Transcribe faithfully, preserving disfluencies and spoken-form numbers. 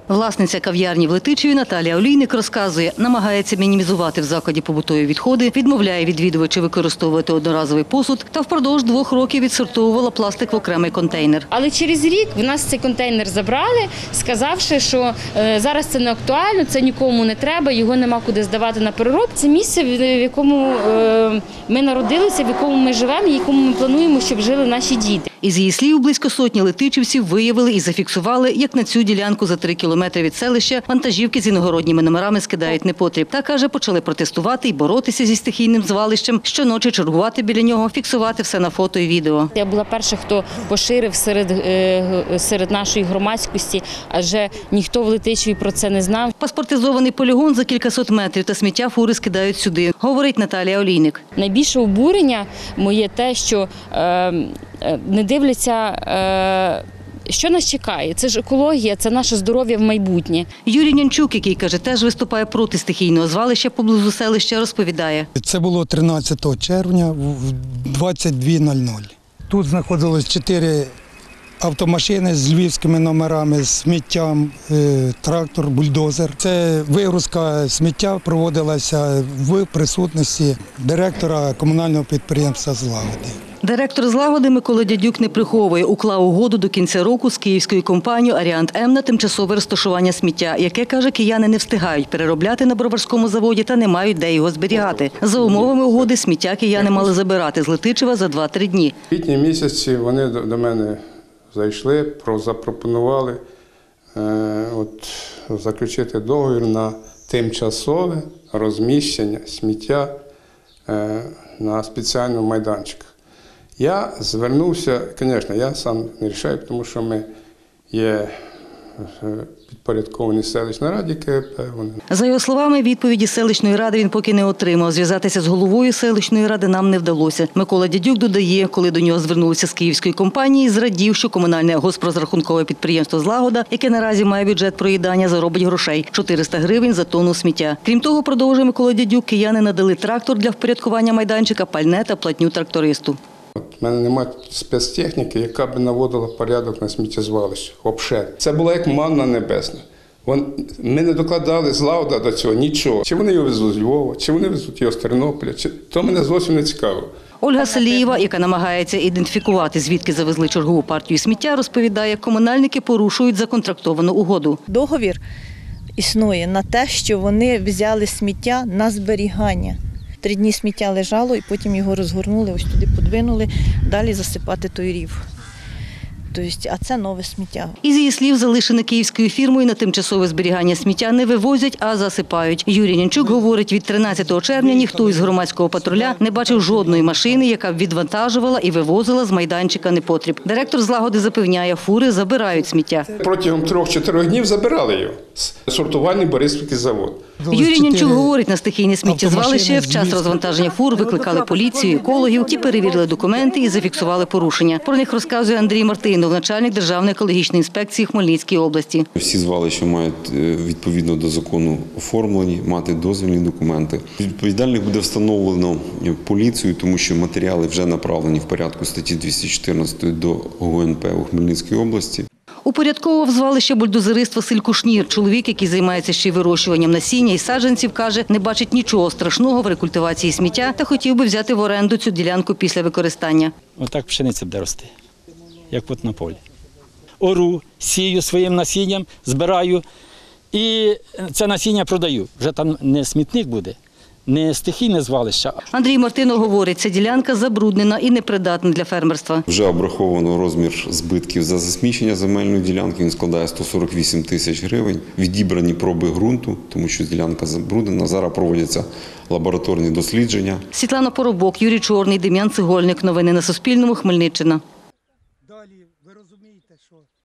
Власниця кав'ярні в Летичеві Наталія Олійник розказує, намагається мінімізувати в закладі побутові відходи, відмовляє відвідувачів використовувати одноразовий посуд та впродовж двох років відсортовувала пластик в окремий контейнер. Але через рік в нас цей контейнер забрали, сказавши, що е, зараз це не актуально, це нікому не треба, його нема куди здавати на переробку. Це місце, в якому е, ми народилися, в якому ми живемо, в якому ми плануємо, щоб жили наші діти. Із її слів, близько сотні летичівців виявили і зафіксували, як на цю ділянку за три кілометри від селища вантажівки з іногородніми номерами скидають непотріб. Та, каже, почали протестувати і боротися зі стихійним звалищем, щоночі чергувати біля нього, фіксувати все на фото і відео. Я була перша, хто поширив серед, серед нашої громадськості, адже ніхто в Летичеві про це не знав. Паспортизований полігон за кількасот метрів та сміття фури скидають сюди, говорить Наталія Олійник. Найбільше обурення моє те, що е, не дивляться, е, що нас чекає. Це ж екологія, це наше здоров'я в майбутнє. Юрій Нянчук, який, каже, теж виступає проти стихійного звалища поблизу селища, розповідає. Це було тринадцятого червня в двадцять дві нуль нуль. Тут знаходилось чотири автомашини з львівськими номерами, з сміттям, трактор, бульдозер. Це вигрузка сміття проводилася в присутності директора комунального підприємства «Злагоди». Директор «Злагоди» Микола Дядюк не приховує, уклав угоду до кінця року з київською компанією «Аріант-М» на тимчасове розташування сміття, яке, каже, кияни не встигають переробляти на броварському заводі та не мають де його зберігати. За умовами угоди сміття кияни мали забирати з Летичева за два-три дні. В квітні місяці вони до мене зайшли, запропонували е, от, заключити договір на тимчасове розміщення сміття е, на спеціальному майданчиках. Я звернувся, звісно, я сам не вирішую, тому що ми є підпорядковані селищній раді КП. За його словами, відповіді селищної ради він поки не отримав. Зв'язатися з головою селищної ради нам не вдалося. Микола Дядюк додає, коли до нього звернулися з київської компанії, зрадів, що комунальне госпрозрахункове підприємство «Злагода», яке наразі має бюджет проїдання, заробить грошей – чотириста гривень за тонну сміття. Крім того, продовжує Микола Дядюк, кияни надали трактор для впорядкування майданчика, пальне та платню трактористу. У мене немає спецтехніки, яка б наводила порядок на сміттєзвалищах. Взагалі. Це була як манна небесна. Ми не докладали «Злагода» до цього нічого. Чи вони його везуть з Львова, чи вони везуть його з Тернополя, чи... то мене зовсім не цікаво. Ольга Салієва, яка намагається ідентифікувати, звідки завезли чергову партію сміття, розповідає, комунальники порушують законтрактовану угоду. Договір існує на те, що вони взяли сміття на зберігання. Три дні сміття лежало і потім його розгорнули, ось туди подвинули, далі засипати той рів. Тобто, а це нове сміття. Із її слів, залишене київською фірмою на тимчасове зберігання сміття не вивозять, а засипають. Юрій Нянчук говорить, від тринадцятого червня ніхто із громадського патруля не бачив жодної машини, яка б відвантажувала і вивозила з майданчика непотріб. Директор «Злагоди» запевняє, фури забирають сміття. Протягом трьох-чотирьох днів забирали його з сортувальний Бориспільський завод. Юрій Нянчук говорить, на стихійне сміттєзвалище в час розвантаження фур викликали поліцію, екологів, ті перевірили документи і зафіксували порушення. Про них розказує Андрій Мартинов, начальник Державної екологічної інспекції Хмельницької області. Всі звалища мають відповідно до закону оформлені, мати дозвільні документи. Відповідальних буде встановлено поліцією, тому що матеріали вже направлені в порядку статті двісті чотирнадцять до ГУНП у Хмельницькій області. Упорядковував звалище бульдозерист Василь Кушнір. Чоловік, який займається ще й вирощуванням насіння і саджанців, каже, не бачить нічого страшного в рекультивації сміття та хотів би взяти в оренду цю ділянку після використання. Отак пшениця буде рости, як от на полі. Ору, сію своїм насінням, збираю і це насіння продаю. Вже там не смітник буде, не стихійне звалище. Андрій Мартинов говорить, ця ділянка забруднена і непридатна для фермерства. Вже обраховано розмір збитків за засмічення земельної ділянки, він складає сто сорок вісім тисяч гривень. Відібрані проби ґрунту, тому що ділянка забруднена. Зараз проводяться лабораторні дослідження. Світлана Поробок, Юрій Чорний, Дем'ян Цегольник. Новини на Суспільному. Хмельниччина.